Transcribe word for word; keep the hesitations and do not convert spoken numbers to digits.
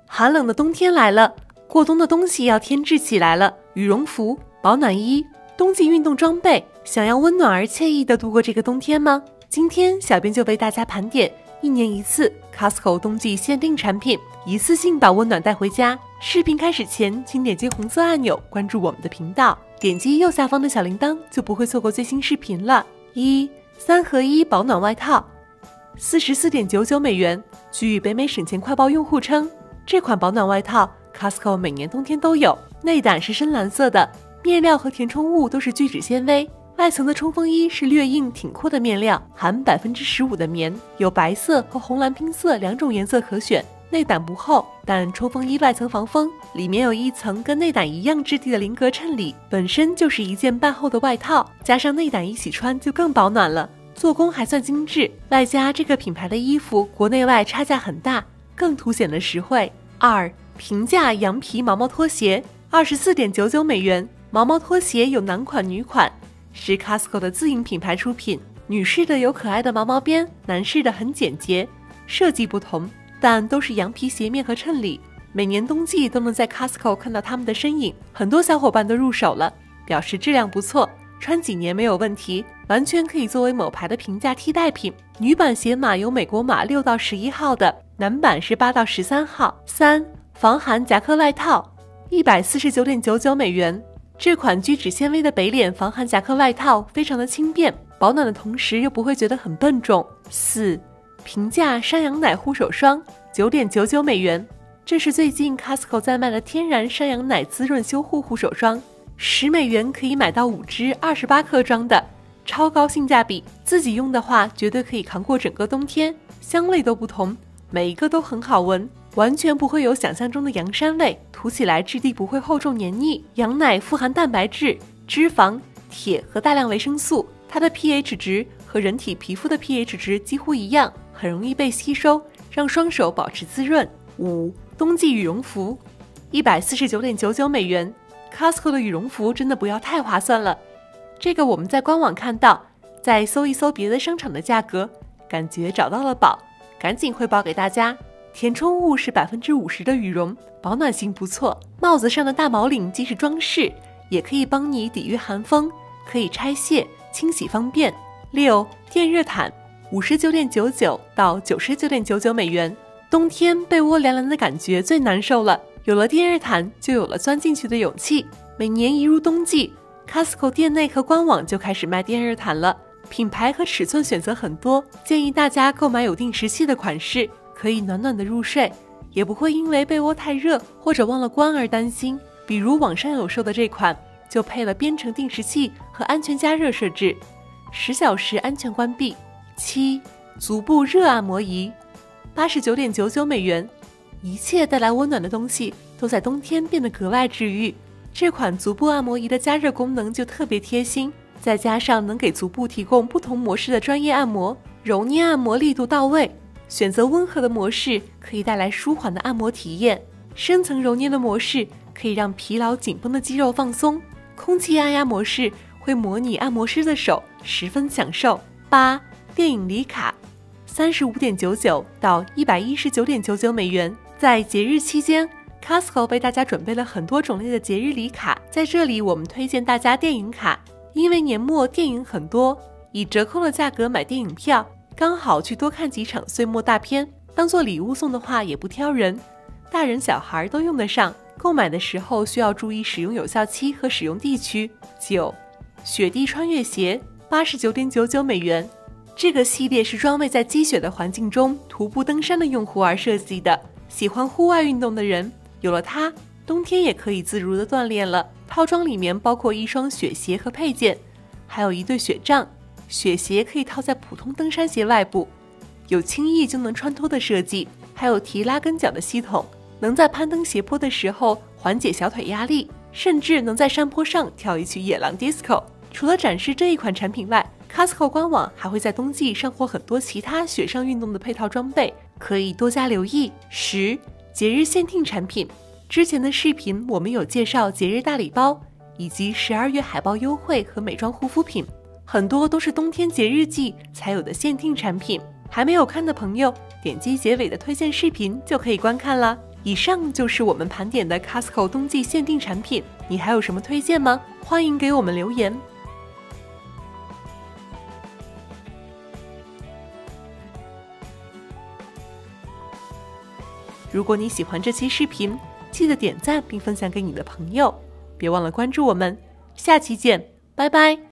寒冷的冬天来了，过冬的东西要添置起来了，羽绒服、保暖衣、冬季运动装备，想要温暖而惬意地度过这个冬天吗？今天小编就为大家盘点一年一次 Costco 冬季限定产品，一次性把温暖带回家。视频开始前，请点击红色按钮关注我们的频道，点击右下方的小铃铛，就不会错过最新视频了。一三合一保暖外套，四十四点九九美元。据北美省钱快报用户称，这款保暖外套 Costco 每年冬天都有，内胆是深蓝色的，面料和填充物都是聚酯纤维。外层的冲锋衣是略硬挺阔的面料，含 百分之十五 的棉，有白色和红蓝拼色两种颜色可选。内胆不厚，但冲锋衣外层防风，里面有一层跟内胆一样质地的菱格衬里，本身就是一件半厚的外套，加上内胆一起穿就更保暖了。做工还算精致，外加这个品牌的衣服国内外差价很大，更凸显了实惠。二平价羊皮毛毛拖鞋， 二十四点九九美元。毛毛拖鞋有男款女款，是 Costco 的自营品牌出品，女士的有可爱的毛毛边，男士的很简洁，设计不同，但都是羊皮鞋面和衬里，每年冬季都能在 Costco 看到他们的身影，很多小伙伴都入手了，表示质量不错，穿几年没有问题，完全可以作为某牌的平价替代品。女版鞋码有美国码六到十一号的，男版是八到十三号。三防寒夹克外套， 一百四十九点九九美元。这款聚酯纤维的北脸防寒夹克外套非常的轻便，保暖的同时又不会觉得很笨重。四平价山羊奶护手霜， 九点九九美元。这是最近 Costco 在卖的天然山羊奶滋润修护护手霜，十美元可以买到五支二十八克装的，超高性价比，自己用的话绝对可以扛过整个冬天。香味都不同，每一个都很好闻，完全不会有想象中的羊膻味，涂起来质地不会厚重黏腻。羊奶富含蛋白质、脂肪、铁和大量维生素，它的 pH 值和人体皮肤的 pH 值几乎一样，很容易被吸收，让双手保持滋润。五冬季羽绒服， 一百四十九点九九美元。 Costco 的羽绒服真的不要太划算了，这个我们在官网看到，再搜一搜别的商场的价格，感觉找到了宝，赶紧汇报给大家。填充物是 百分之五十 的羽绒，保暖性不错。帽子上的大毛领既是装饰，也可以帮你抵御寒风，可以拆卸清洗方便。六电热毯， 五十九点九九到九十九点九九美元。冬天被窝凉凉的感觉最难受了，有了电热毯就有了钻进去的勇气。每年一入冬季， Costco 店内和官网就开始卖电热毯了，品牌和尺寸选择很多，建议大家购买有定时器的款式，可以暖暖的入睡，也不会因为被窝太热或者忘了关而担心。比如网上有售的这款，就配了编程定时器和安全加热设置，十小时安全关闭。七足部热按摩仪， 八十九点九九美元。一切带来温暖的东西都在冬天变得格外治愈，这款足部按摩仪的加热功能就特别贴心，再加上能给足部提供不同模式的专业按摩，揉捏按摩力度到位，选择温和的模式可以带来舒缓的按摩体验，深层揉捏的模式可以让疲劳紧绷的肌肉放松，空气按压模式会模拟按摩师的手，十分享受。八电影礼卡， 三十五点九九到一百一十九点九九美元。在节日期间， Costco 为大家准备了很多种类的节日礼卡，在这里我们推荐大家电影卡，因为年末电影很多，以折扣的价格买电影票，刚好去多看几场岁末大片，当做礼物送的话也不挑人，大人小孩都用得上。购买的时候需要注意使用有效期和使用地区。九雪地穿越鞋， 八十九点九九美元。这个系列是专为在积雪的环境中徒步登山的用户而设计的，喜欢户外运动的人有了它，冬天也可以自如的锻炼了。套装里面包括一双雪鞋和配件，还有一对雪杖，雪鞋可以套在普通登山鞋外部，有轻易就能穿脱的设计，还有提拉跟脚的系统，能在攀登斜坡的时候缓解小腿压力，甚至能在山坡上跳一曲野狼 disco。 除了展示这一款产品外， Costco 官网还会在冬季上货很多其他雪上运动的配套装备，可以多加留意。十节日限定产品，之前的视频我们有介绍节日大礼包以及十二月海报优惠和美妆护肤品，很多都是冬天节日季才有的限定产品，还没有看的朋友点击结尾的推荐视频就可以观看了。 以上就是我们盘点的 Costco 冬季限定产品，你还有什么推荐吗？欢迎给我们留言。如果你喜欢这期视频，记得点赞并分享给你的朋友，别忘了关注我们，下期见，拜拜。